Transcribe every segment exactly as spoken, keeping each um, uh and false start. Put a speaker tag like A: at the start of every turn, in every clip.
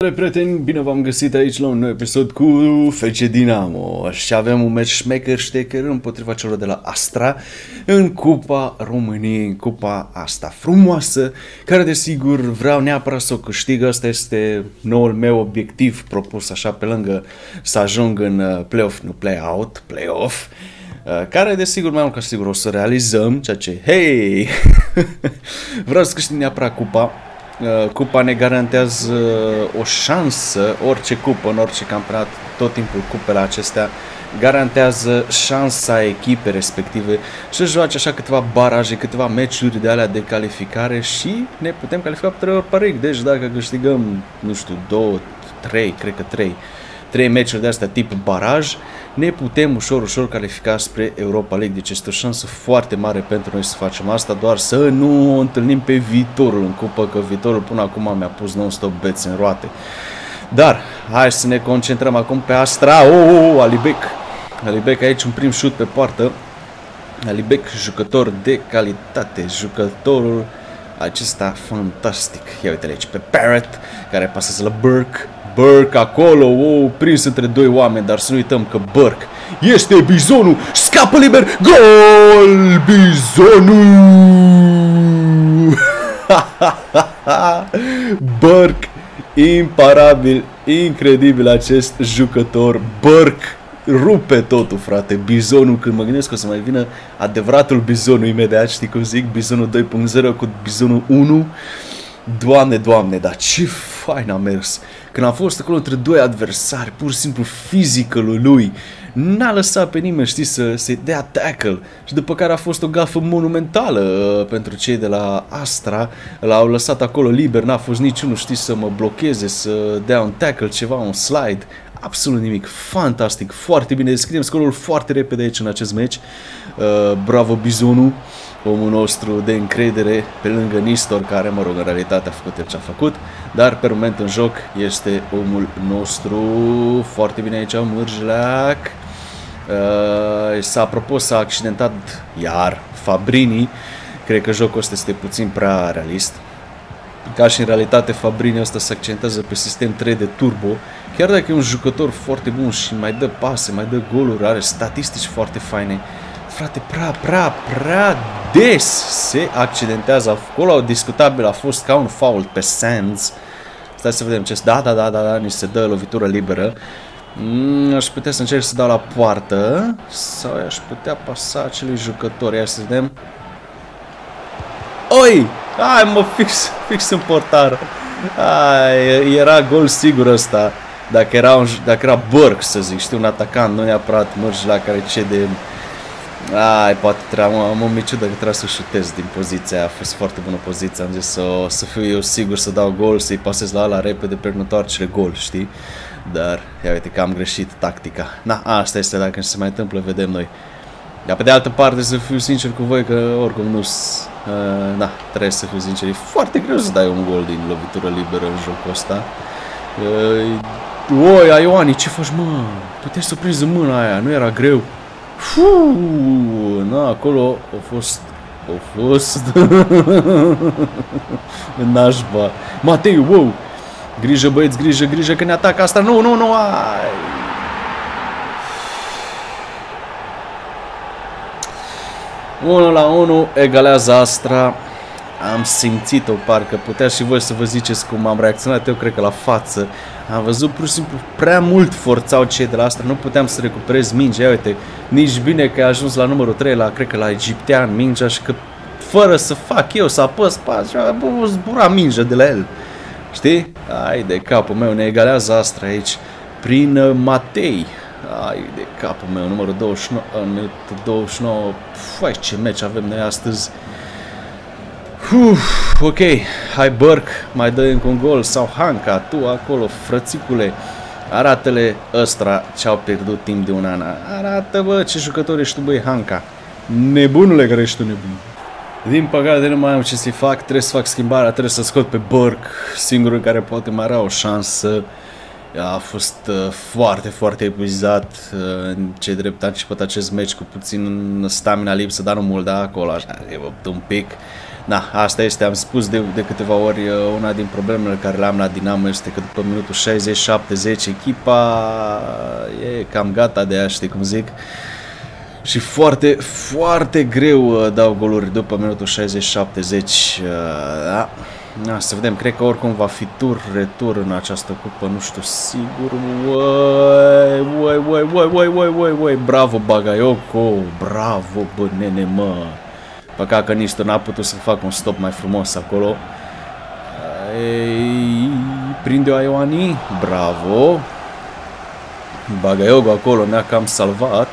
A: Prieteni, bine v-am găsit aici la un nou episod cu F C Dinamo și avem un meci șmecher-ștecher împotriva celor de la Astra în Cupa României, în cupa asta frumoasă, care desigur vreau neapărat să o câștig. Asta este noul meu obiectiv propus așa pe lângă să ajung în play-off, nu play-out, play-off, care desigur mai mult ca sigur o să realizăm, ceea ce, hei, vreau să câștig neapărat cupa. Cupa ne garantează o șansă, orice cupă, în orice campionat, tot timpul cupele acestea garantează șansa echipei respective să joace așa câteva baraje, câteva meciuri de alea de calificare și ne putem califica pe trei ori paric. Deci dacă câștigăm, nu știu, două, trei, cred că trei, trei meciuri de astea tip baraj, ne putem ușor, ușor califica spre Europa League. Deci este o șansă foarte mare pentru noi să facem asta, doar să nu o întâlnim pe viitorul în cupă, că viitorul până acum mi-a pus non-stop bețe în roate. Dar hai să ne concentrăm acum pe Astra. Oh, oh, oh, Alibec. Alibec aici un prim șut pe poartă. Alibec, jucător de calitate, jucătorul acesta fantastic. Ia uite aici pe Parrot, care pasează la Burke. Burke acolo, oh, prins între doi oameni, dar să nu uităm că Burke este bizonul, scapă liber, gol, bizonul! Burke, imparabil, incredibil acest jucător, Burke rupe totul, frate, bizonul. Când mă gândesc că o să mai vină adevăratul bizonul imediat, știi cum zic, bizonul doi punct zero cu bizonul unu. Doamne, doamne, dar ce fain a mers. Când a fost acolo între doi adversari, pur și simplu physicalul lui n-a lăsat pe nimeni, știi, să se dea tackle. Și după care a fost o gafă monumentală uh, pentru cei de la Astra. L-au lăsat acolo liber, n-a fost niciunul, știi, să mă blocheze, să dea un tackle, ceva, un slide. Absolut nimic. Fantastic, foarte bine. Descriem scorul foarte repede aici în acest meci. Uh, bravo bizonul, omul nostru de încredere pe lângă Nistor, care, mă rog, în realitate a făcut el ce a făcut, dar pe moment în joc este omul nostru. Foarte bine aici, Mârjleac. Uh, s-a propus, s-a accidentat iar Fabrini. Cred că jocul ăsta este puțin prea realist. Ca și în realitate Fabrini ăsta se accentează pe sistem trei de turbo. Chiar dacă e un jucător foarte bun și mai dă pase, mai dă goluri, are statistici foarte faine, frate, prea, prea, prea des se accidentează. Acolo discutabil a fost ca un foul pe Sands. Stai să vedem ce... Da, da, da, da, da, ni se dă lovitură liberă. Mm, aș putea să încerc să dau la poartă sau aș putea pasa acelui jucător. Ia să vedem. Oi! Hai, mă, fix, fix în portar. Hai, era gol sigur ăsta. Dacă era, un, dacă era Burke, să zic, știu, un atacant, nu neapărat Mărjla care cede. Ai, poate trebuie, am o miciudă că trebuie să șutez din poziția aia. A fost foarte bună poziția, am zis să, să fiu eu sigur să dau gol, să-i pasez la ala repede pe întoarcere gol, știi? Dar, ia uite că am greșit tactica. Na, asta este, dacă se mai întâmplă, vedem noi. Dar pe de altă parte, să fiu sincer cu voi, că oricum nu... Uh, da, trebuie să fiu sincer, e foarte greu să dai un gol din lovitură liberă în jocul ăsta. Uh, oi, Ioani, ce faci, mă? Puteai să prinzi în mâna aia, nu era greu. Fuuu, na, acolo a fost, a fost în nașba. Matei, wow, grijă băieți, grijă, grijă că ne atacă asta, nu, nu, nu, ai. unu la unu, egalează Astra. Am simțit-o, parcă putea și voi să vă ziceți cum am reacționat eu, cred că la față. Am văzut pur și simplu prea mult forțau cei de la Astra, nu puteam să recuperez mingea. Uite, nici bine că a ajuns la numărul trei, la, cred că la egiptean, mingea, și că fără să fac eu, să apăs pas, zbura mingea de la el. Știi? Ai de capul meu, ne egalează Astra aici prin Matei. Ai de capul meu, numărul douăzeci și nouă, douăzeci și nouă. Fai, ce meci avem noi astăzi. Uf, ok, hai Burke, mai dă încă un gol, sau Hanca, tu acolo, frățicule, arată-le ăstra ce-au pierdut timp de un an. Arată, bă, ce jucător ești tu, băi, Hanca. Nebunule care ești tu nebun. Din păcate nu mai am ce să-i fac, trebuie să fac schimbarea, trebuie să scot pe Burke, singurul care poate mai avea o șansă. A fost uh, foarte, foarte epuizat, uh, în ce drept a început acest meci cu puțin stamina lipsă, dar nu mult, da, acolo așa, e un pic. Na, asta este, am spus de, de câteva ori, una din problemele care le am la Dinamo este că după minutul șaizeci șaptezeci echipa e cam gata de aia, știi cum zic? Și foarte, foarte greu dau goluri după minutul șaizeci șaptezeci, da? Na, să vedem, cred că oricum va fi tur, retur în această cupă, nu știu sigur. Uai, uai, uai, uai, uai, uai, uai, uai, bravo Bagayoko, bravo, bă, nene, mă. Păcat că nici tu n-a putut să fac un stop mai frumos acolo. Ei, prinde-o Ioani, bravo. Bagayoko acolo ne-a cam salvat.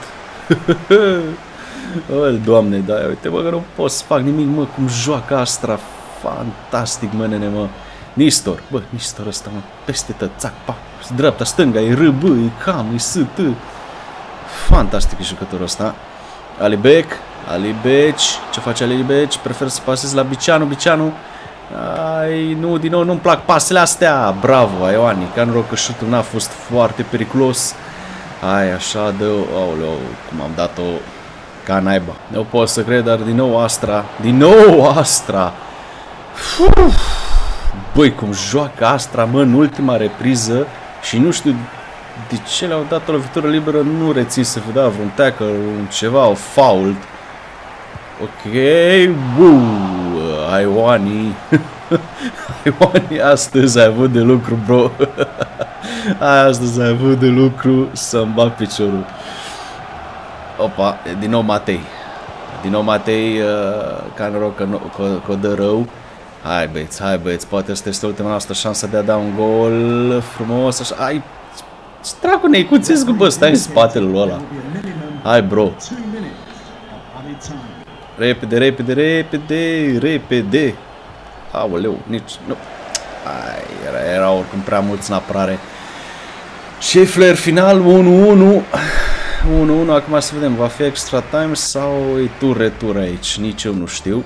A: O, Doamne, da, uite, bă, că nu pot să fac nimic, mă, cum joacă Astra. Fantastic, mă, nene, mă. Nistor, bă, Nistor ăsta, mă, peste tot, țac, pa, dreapta, stânga, e R, B, e cam, e S, T. Fantastic e jucătorul ăsta. Alibec, Alibeci, ce face Alibeci? Prefer să pasez la Bicianu, Bicianu. Ai, nu, din nou, nu-mi plac pasele astea. Bravo, Ioani, ca noroc că șutul n-a fost foarte periculos. Ai, așa, dă, aoleu, cum am dat-o ca naiba. Nu pot să cred, dar din nou Astra, din nou Astra. Uf, băi, cum joacă Astra, mă, în ultima repriză și nu știu de ce le-au dat o lovitură liberă, nu rețin să vedea vreun tackle, un ceva, o foul. Ok, wuu, Ioani, Ioani, astăzi ai avut de lucru, bro. Astăzi ai avut de lucru să-mi bag piciorul. Opa, din nou Matei. Din nou Matei, uh, ca noroc că, că, că o dă rău. Hai băieți, hai băieți, poate asta este ultima noastră șansă de a da un gol frumos, așa. Ai, ce dracu Neicuțescu, bă, stai în spatele lui ăla. Hai, bro. Repede, repede, repede, repede. Aoleu, nici, nu. Ai, era, era oricum prea mulți în apărare. Scheffler, final, unu unu. unu unu, acum să vedem, va fi extra time sau e tur-retur aici? Nici eu nu știu.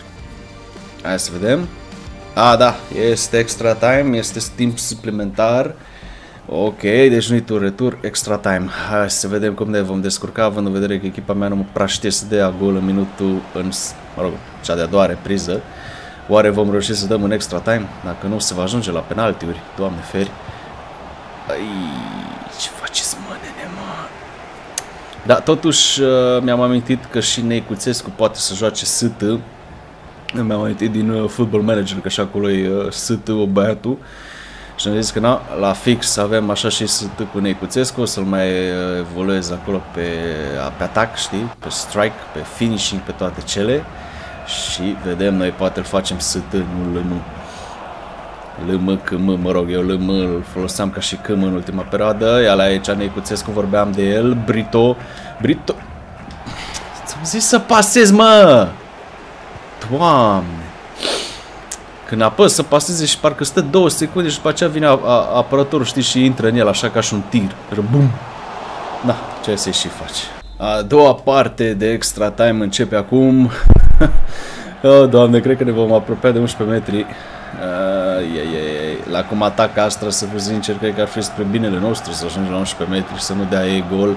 A: Hai să vedem. A, da, este extra time, este timp suplimentar. Ok, deci nu-i tur-retur, extra time. Hai să vedem cum ne vom descurca, având în vedere că echipa mea nu mă prea știe să dea gol în minutul, în, mă rog, cea de-a doua repriză. Oare vom reuși să dăm în extra time? Dacă nu, se va ajunge la penaltiuri. Doamne feri. Ai, ce faceți, mă, nene, mă? Da, totuși mi-am amintit că și Neicuțescu poate să joace S T. Mi-am amintit din Football Manager că și acolo e S T-ul băiatul. Și am zis că na, la fix avem așa și S T cu Neicuțescu, o să-l mai evoluez acolo pe, pe atac, știi? Pe strike, pe finishing, pe toate cele. Și vedem, noi poate îl facem S T, nu L M. L M, C M, mă rog, eu L M îl foloseam ca și C M în ultima perioadă. Iar la aici Neicuțescu vorbeam de el. Brito, Brito. Ți-am zis să pasez, mă! Doamne! Când apăs să paseze și parcă stă două secunde și după aceea vine a, a, apărătorul, știi, și intră în el așa ca și un tir. Bum! Da, ce să-i și faci. A doua parte de extra time începe acum. Oh, Doamne, cred că ne vom apropia de unsprezece metri. Uh, ie, ie, ie. La cum atacă Astra, să fiu sincer, cred că ar fi spre binele nostru să ajungem la unsprezece metri și să nu dea ei gol.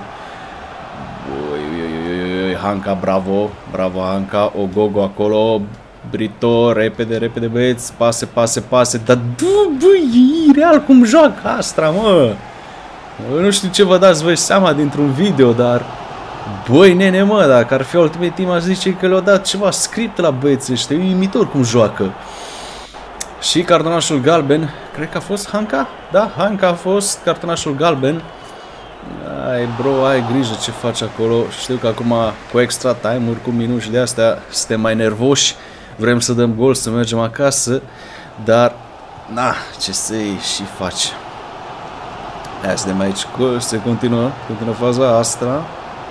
A: Ui, ui, ui, ui, Hanca, bravo, bravo Hanca, Ogogo acolo, Brito, repede, repede băieți, pase, pase, pase, dar băi, real cum joacă Astra, mă. Eu nu știu ce vă dați voi seama dintr-un video, dar băi, nene, mă, dacă ar fi Ultimate Team, aș zice că le-au dat ceva script la băieți ăștia, e uimitor cum joacă. Și cartonașul galben, cred că a fost Hanca? Da, Hanca a fost cartonașul galben. Ai, bro, ai grijă ce faci acolo. Știu că acum cu extra time-uri, cu minuni și de astea, suntem mai nervoși. Vrem să dăm gol, să mergem acasă. Dar, na, ce să-i și faci. Hai să vedem aici, se continuă, continuă faza Astra.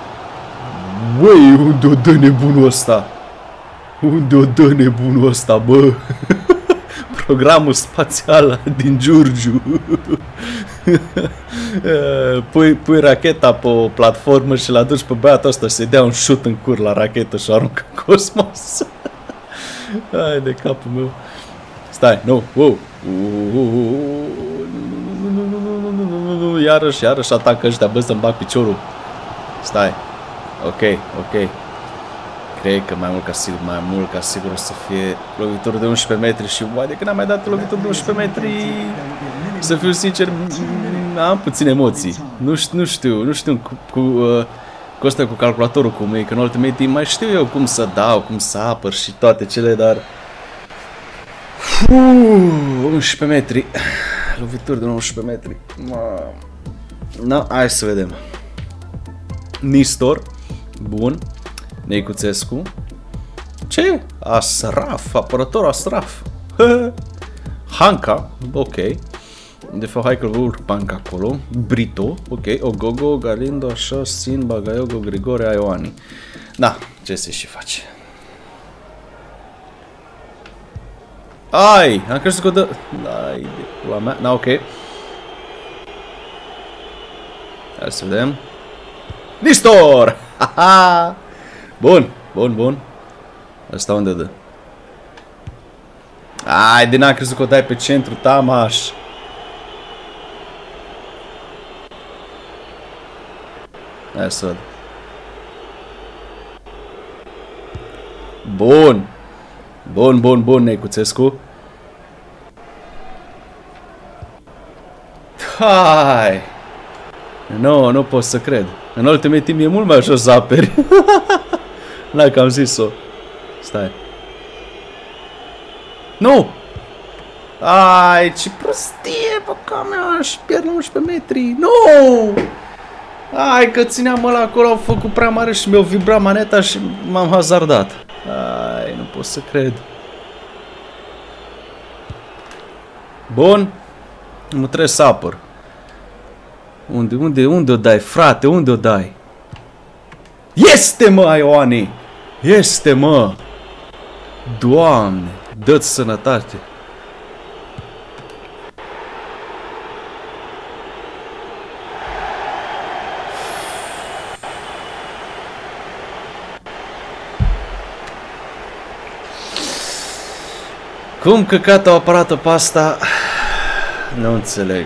A: Băi, unde o dă nebunul ăsta? Unde o dă nebunul ăsta, bă? Programul spațial din Giurgiu. Pui, pui racheta pe o platformă și l-aduci pe băiatul ăsta să-i dea un șut în cur la rachetă și o aruncă în cosmos. Hai de capul meu. Stai, nu, wow. Iarăși, iarăși atacă ăștia, bă, să-mi bag piciorul. Stai. Ok, ok. Cred că mai mult ca sigur, mai mult ca sigur o să fie lovitură de unsprezece metri și uai, de când am mai dat lovitură de unsprezece metri, să fiu sincer, am puține emoții. Nu știu, nu știu, nu știu cu, cu, uh, cu ăsta, cu calculatorul cum e, că în Ultimate Team mai știu eu cum să dau, cum să apăr și toate cele, dar... Uuu, unsprezece metri, lovituri de unsprezece metri, na, hai să vedem. Nistor, bun. Neicuțescu. Ce? Asraf, apărător Asraf. Hanca, ok. De fapt, hai că vă urc banca acolo. Brito, ok. Ogogo, Galindo, așa, Sin, Bagaiogo, Grigore, Aioani. Da, ce se și face. Ai, am crezut că o dă... Ai, de pula mea. Da, ok. Hai să vedem. Nistor! Haha! Bun, bun, bun. Asta unde dă? Ai, de n-am crezut că o dai pe centru, Tamaș. Hai să văd. Bun. Bun, bun, bun, Neicuțescu. Hai. Nu, nu pot să cred. În Ultimate Team e mult mai ușor să aperi. N-ai că am zis-o. Stai. Nu! Ai, ce prostie, băca mea, și pierd la unsprezece metri. Nu! Ai, că țineam ăla acolo, au făcut prea mare și mi-au vibrat maneta și m-am hazardat. Ai, nu pot să cred. Bun. Nu trebuie să apăr. Unde, unde, unde o dai, frate, unde o dai? Este, mă, Ioani! Este, mă! Doamne, dă-ți sănătate! Cum căcat au apărat-o pe asta? Nu înțeleg.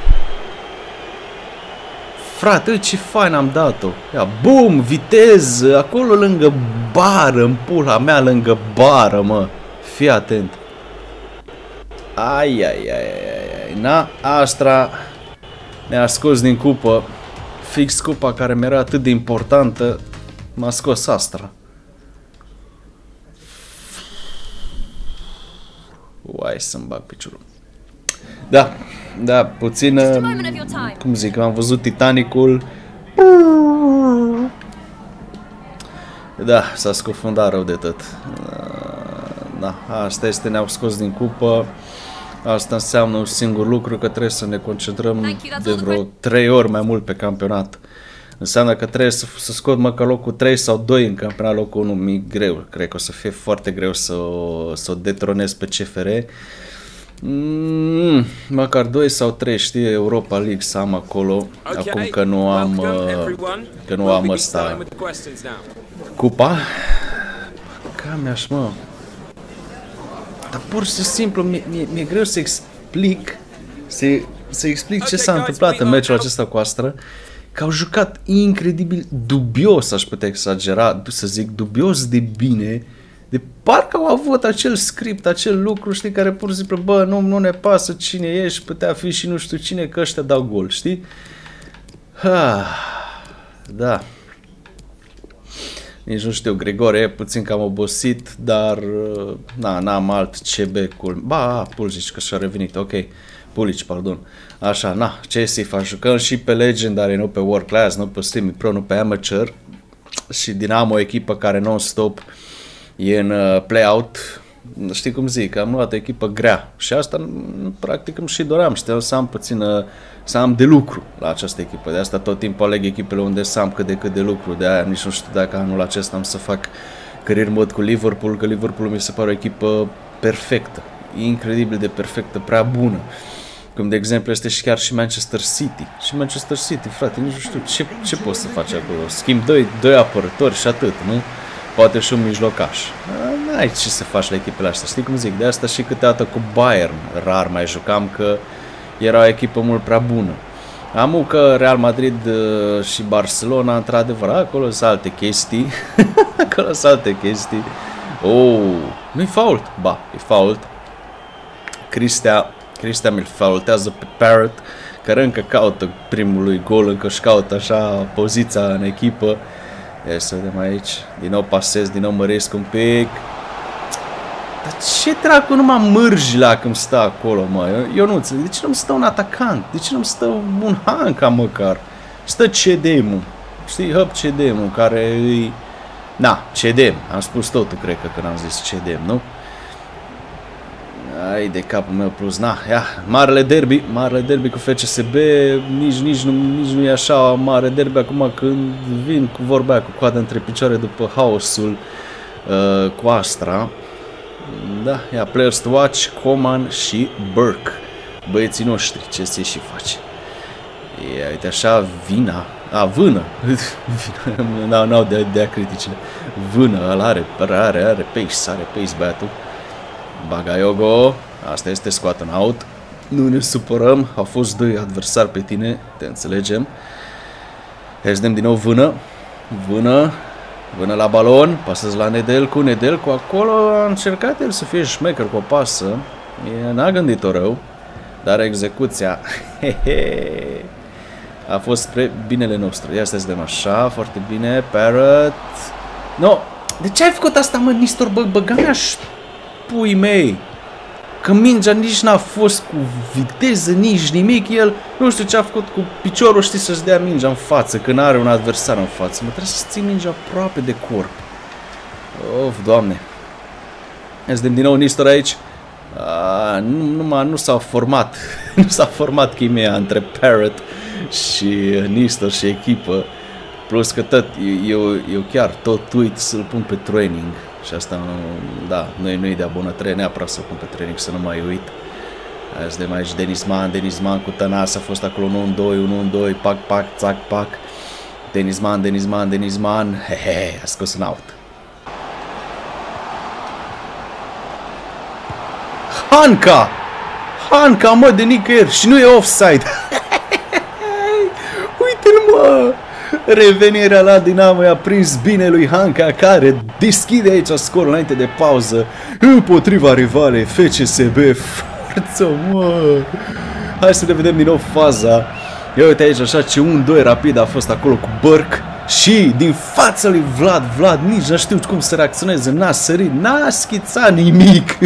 A: Frate, uite ce fain am dat-o. Ia, bum, viteză, acolo lângă bară, în pula mea, lângă bară, mă. Fii atent. Ai, ai, ai, ai, ai. Na, Astra ne-a scos din cupă. Fix cupa care mi-era atât de importantă, m-a scos Astra. Uai, să-mi bag piciorul. Da, da, puțin, cum zic, am văzut Titanicul. Da, s-a scufundat rău de tot. Da, asta este, ne-au scos din cupă. Asta înseamnă un singur lucru, că trebuie să ne concentrăm de vreo trei ori mai mult pe campionat. Înseamnă că trebuie să, să scot măcar locul trei sau doi în campionat, locul unu, mi greu. Cred că o să fie foarte greu să o, să o detronez pe C F R. Mm, măcar doi sau trei, știi, Europa League să am acolo, okay, acum că nu am, că nu am ăsta, cupa. Cam-aș, mă. Dar pur și simplu, mi-e mi greu să explic, să, să explic ce s-a întâmplat în meciul acesta cu Astra. Că au jucat incredibil dubios, aș putea exagera, să zic, dubios de bine. De parcă au avut acel script, acel lucru, știi, care pur și simplu, bă, nu, nu ne pasă cine ești, putea fi și nu știu cine, că ăștia dau gol, știi? Ha, da. Nici nu știu, Grigore e puțin cam obosit, dar na, n-am alt C B-cul. Ba, Pulisic, că și-a revenit, ok. Pulici, pardon. Așa, na, ce să-i fac? Jucăm și pe Legendary, nu pe World Class, nu pe Steam Pro, nu pe Amateur. Și Dinamo, o echipă care non-stop e în uh, play-out. Știi cum zic, am luat o echipă grea. Și asta, practic, îmi și doream. Știam să am puțin, uh, să am de lucru la această echipă. De asta tot timpul aleg echipele unde să am cât de cât de lucru. De aia nici nu știu dacă anul acesta am să fac career mode cu Liverpool, că Liverpool mi se pare o echipă perfectă. Incredibil de perfectă, prea bună. Cum de exemplu este și chiar și Manchester City. Și Manchester City, frate, nici nu știu ce, ce poți să faci acolo. Schimb doi, doi apărători și atât, nu? Poate și un mijlocaș. N-ai ce să faci la echipele astea, știi cum zic? De asta și câteodată cu Bayern rar mai jucam, că era o echipă mult prea bună. Am că Real Madrid și Barcelona, într-adevăr, acolo sunt alte chestii. că lăsa alte chestii. Oh, nu-i fault? Ba, e fault. Cristea, Cristea mi-l faultează pe Parrott, care încă caută primul lui gol, încă își caută așa poziția în echipă. Ia să vedem aici, din nou pasez, din nou măresc un pic. Dar ce dracu nu mă mârji la când stă acolo, mă? Eu, eu nu înțeleg, de ce nu-mi stă un atacant? De ce nu-mi stă un Hanca măcar? Stă C D M-ul, știi, Hub C D M-ul, care îi... Na, C D M, am spus totul, cred că când am zis C D M, nu? Ai de capul meu plus, na, ia, marele derby, marele derby cu F C S B, nici, nici, nu, nici nu e așa mare derby acum când vin cu vorba aia, cu coada între picioare după haosul uh, cu Astra. Da, ia, players to watch, Coman și Burke, băieții noștri, ce se și face. E, uite așa, vina, a, vână, n-au de, de criticile, vână, ăla are, are, are pace, are pace băiatul. Bagayogo, asta este scoat în out. Nu ne supărăm, au fost doi adversari pe tine, te înțelegem. Hejdem din nou vână, vână, vână la balon, pasez la Nedelcu, Nedelcu acolo a încercat el să fie șmecher cu o pasă, n-a gândit-o rău, dar execuția a fost spre binele nostru. Ia să vedem așa, foarte bine, Parrott. No, de ce ai făcut asta, mă, Nistor? Bă, băga mea-și pui mei, că mingea nici n-a fost cu viteză, nici nimic, el nu știu ce a făcut cu piciorul, știi, să-și dea mingea în față, când are un adversar în față, mă, trebuie să ții mingea aproape de corp. Of, Doamne. Vedem din nou Nistor aici. A, nu nu, nu s-a format, nu s-a format chimia între Parrott și Nistor și echipă, plus că tot, eu, eu chiar tot uit să-l pun pe training. Și asta, da, nu e de abonătare, neapărat să pun pe training, să nu mai uit. Hai să vedem aici Denizman, Denizman cu Tănas, a fost acolo unu în doi, unu în doi, pac, pac, țac, pac. Denizman, Denizman, Denizman, he, he, a scos în out. Hanca! Hanca, mă, de nicăieri, și nu e offside. Uite-l, mă! Revenirea la Dinamo i-a prins bine lui Hanca, care deschide aici scorul înainte de pauză împotriva rivalei F C S B. Forță, mă! Hai să ne vedem din nou faza. Ia uite aici așa ce unu doi rapid a fost acolo cu Burke și din fața lui Vlad. Vlad nici nu știu cum să reacționeze, n-a sărit, n-a schițat nimic.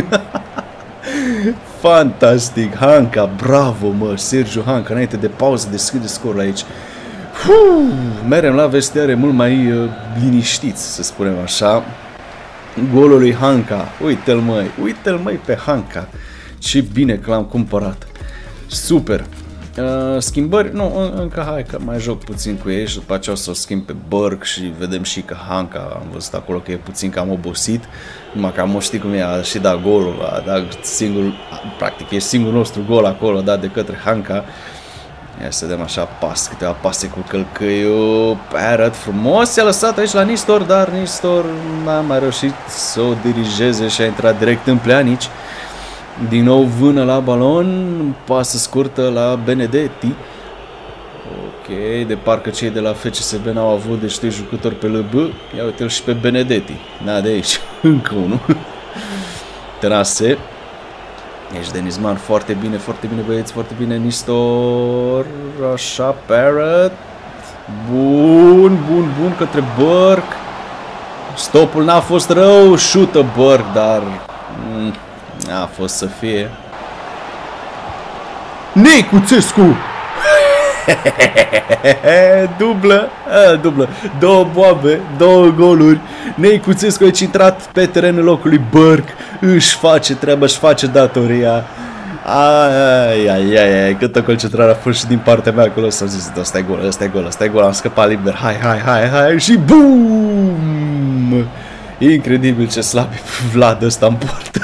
A: Fantastic, Hanca, bravo, mă, Sergiu Hanca, înainte de pauză deschide scorul aici. Uu, merem la vestiare mult mai uh, liniștiți, să spunem așa. Golul lui Hanca, uite-l, măi, uite-l, măi, pe Hanca. Ce bine că l-am cumpărat. Super. Uh, schimbări, nu, încă hai că mai joc puțin cu ei și după aceea o să o schimb pe Burke și vedem și că Hanca, am văzut acolo că e puțin cam obosit, numai că am știi cum e, a și dat golul, a dat singur, practic e singurul nostru gol acolo dat de către Hanca. Ia să vedem așa pas, câteva pase cu călcăiul, Parrott frumos, i-a lăsat aici la Nistor, dar Nistor n-a mai reușit să o dirigeze și a intrat direct în Pjanic. Din nou vână la balon, pasă scurtă la Benedetti. Ok, de parcă cei de la F C S B n-au avut destui jucători pe L B. Ia uite-l și pe Benedetti. Na, de aici, încă unul. Trase. Ești Denizman, foarte bine, foarte bine băieți, foarte bine Nistor. Așa, Parrott. Bun, bun, bun către Burke. Stopul n-a fost rău, șută Burke, dar... Mm, a fost să fie. Necuțescu! dublă, a, dublă, două boabe, două goluri. Necuțescu aici intrat pe terenul locului Burke, își face treaba, își face datoria. Ai, ai, ai, ai, câtă concentrare a fost și din partea mea acolo. S-a zis, ăsta e gol, ăsta e gol, ăsta e gol, am scăpat liber. Hai, hai, hai, hai și BUM! Incredibil ce slab e Vlad ăsta în poartă.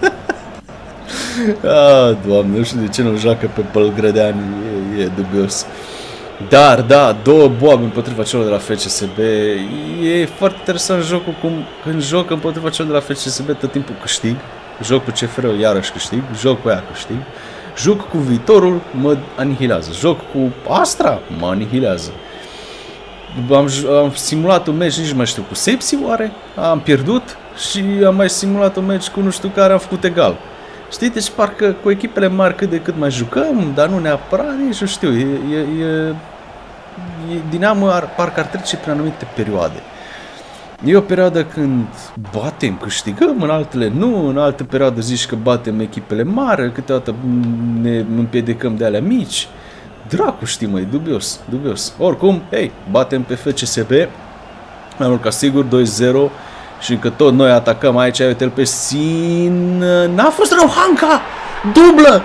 A: Ah, Doamne, nu știu de ce nu joacă pe Bălgrădeani, e, e dubios. Dar, da, două boabe împotriva celor de la F C S B. E foarte interesant jocul, cum când joc împotriva celor de la F C S B tot timpul câștig. Joc cu C F R-ul, iarăși câștig. Joc cu ea, câștig. Joc cu viitorul, mă anihilează. Joc cu Astra, mă anihilează. am, am simulat un meci, nici nu mai știu, cu Sepsi oare? Am pierdut și am mai simulat un meci cu nu știu care, am făcut egal. Știi, deci parcă cu echipele mari cât de cât mai jucăm, dar nu neapărat, nici nu știu, e, e, e, e Dinamo ar, parcă ar trece prin anumite perioade. E o perioadă când batem, câștigăm, în altele nu, în altă perioadă zici că batem echipele mari, câteodată ne împiedicăm de alea mici. Dracu știi, măi, dubios, dubios. Oricum, hei, batem pe F C S B, mai mult ca sigur, doi zero și încă tot noi atacăm aici, uite-l pe Sin, n-a fost rău, Hanca, dublă!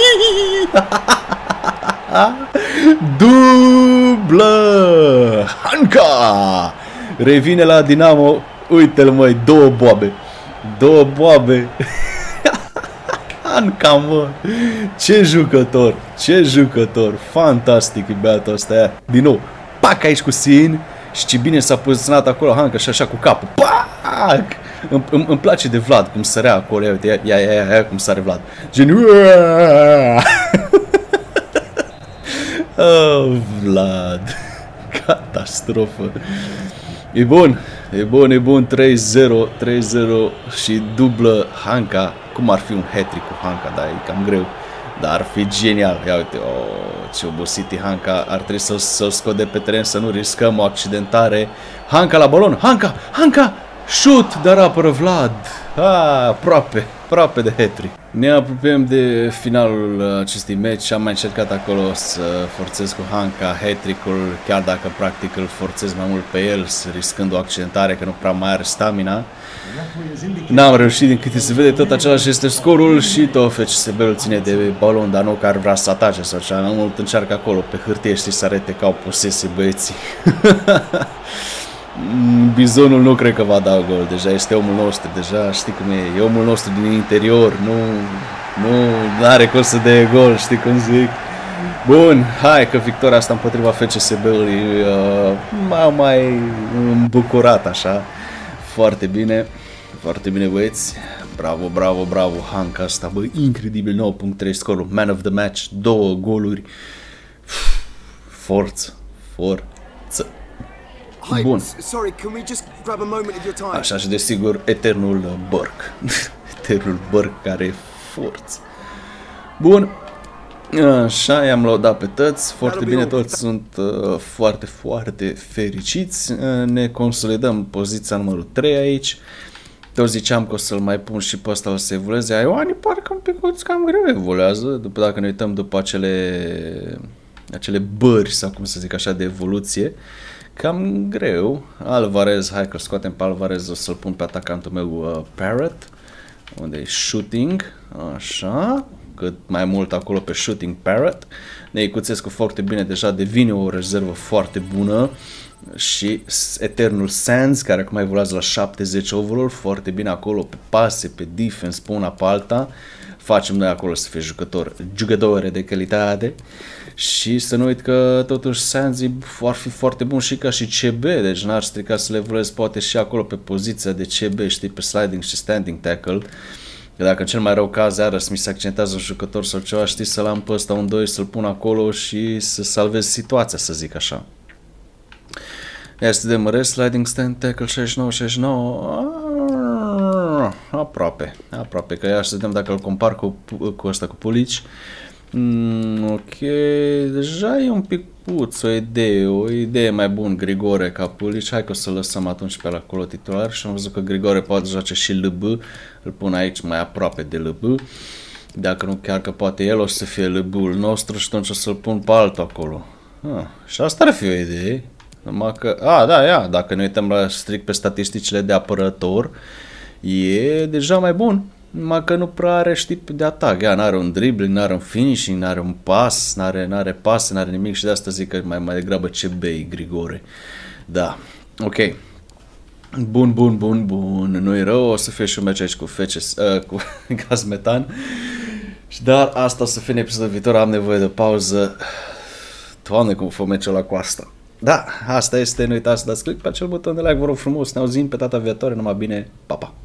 A: Dublă! Hanca! Revine la Dinamo, uite-l măi, două boabe, două boabe. Hanca, mă, ce jucător, ce jucător, fantastic e băiatul ăsta. Din nou, pac aici cu Sin și ce bine s-a poziționat acolo Hanca și așa cu capul, pac! Îmi, îmi, îmi place de Vlad cum sărea acolo, ia, ia, ia, ia, ia cum sare Vlad, gen, oh, Vlad, catastrofă. E bun, e bun, e bun, trei zero, trei zero și dublă Hanca. Cum ar fi un hat-trick cu Hanca, dar e cam greu. Dar ar fi genial. Ia uite, oh, ce obosit e Hanca. Ar trebui să-l să scot de pe teren, să nu riscăm o accidentare. Hanca la balon, Hanca, Hanca, șut, dar apără Vlad. Ah, aproape, aproape de hat-trick. Ne apropiem de finalul acestui meci. Am mai încercat acolo să forțez cu Hanca hat-trick-ul, chiar dacă practic îl forțez mai mult pe el, riscând o accidentare, că nu prea mai are stamina. N-am reușit, din câte se vede, tot același este scorul și tot F C S B-ul ține de balon, dar nu că ar vrea să atace sau ceva, mai mult încearcă acolo pe hârtie, știi, să arete că au posese băieții. Bizonul nu cred că va da gol, deja este omul nostru, deja știi cum e, e omul nostru din interior, nu, nu are cum să dea gol, știi cum zic. Bun, hai că victoria asta împotriva F C S B-ului uh, m-a mai îmbucurat așa, foarte bine, foarte bine băieți, bravo, bravo, bravo, Hanca asta, bă, incredibil, nouă punct trei scorul, man of the match, două goluri, forță, forță. Bun. Așa și desigur eternul Burke. Eternul Burke care e forță. Bun. Așa, i-am laudat pe toți. Foarte bine, toți sunt uh, foarte, foarte fericiți. Uh, ne consolidăm poziția numărul trei aici. Toți ziceam că o să-l mai pun și pe ăsta să evolueze. Ioani parcă un pic cam greu evoluează. După dacă ne uităm după acele, acele bări sau cum să zic așa de evoluție. Cam greu. Alvarez, hai că scoatem pe Alvarez, o să-l pun pe atacantul meu uh, Parrott, unde e shooting, așa, cât mai mult acolo pe shooting Parrott. Neicuțescu foarte bine, deja devine o rezervă foarte bună și eternul Sands, care acum evoluează la șaptezeci overall, foarte bine acolo pe pase, pe defense, pe una pe alta. Facem noi acolo să fie jucător, jucători de calitate. Și să nu uit că totuși Sanzi ar fi foarte bun și ca și C B, deci n-ar strica să le evoluezi poate și acolo pe poziția de C B, știi, pe sliding și standing tackle. Că dacă în cel mai rău caz iarăși mi se accentează un jucător sau ceva, știi, să-l am pe ăsta un doi, să-l pun acolo și să salvez situația, să zic așa. Ia să vedem, rest, sliding, stand, tackle, șaizeci și nouă, șaizeci și nouă, aproape, aproape, că ia să vedem dacă îl compar cu, cu ăsta, cu Pulici. Mm, ok, deja e un pic puț, o idee, o idee mai bun Grigore ca Pulici, hai că o să lăsăm atunci pe acolo titular și am văzut că Grigore poate joace și L B, îl pun aici mai aproape de L B, dacă nu chiar că poate el o să fie L B-ul nostru și atunci o să-l pun pe altul acolo. Ah, și asta ar fi o idee, numai că, a, da, ia, dacă ne uităm la strict pe statisticile de apărător, e deja mai bun. Numai că nu prea are, știi, de atac. Ea n-are un dribbling, n-are un finishing, n-are un pas, n-are, n-are pase, n-are nimic și de asta zic că mai, mai degrabă C B Grigore. Da, ok. Bun, bun, bun, bun. Nu-i rău, o să fie și un meci aici cu F C S, uh, cu gaz metan. Dar asta o să fie în episodul viitor, am nevoie de pauză. Doamne, cum fă meciul ăla cu asta. Da, asta este, nu uitați să dați click pe acel buton de like, vă rog frumos, ne auzim pe data viitoare, numai bine, pa, pa!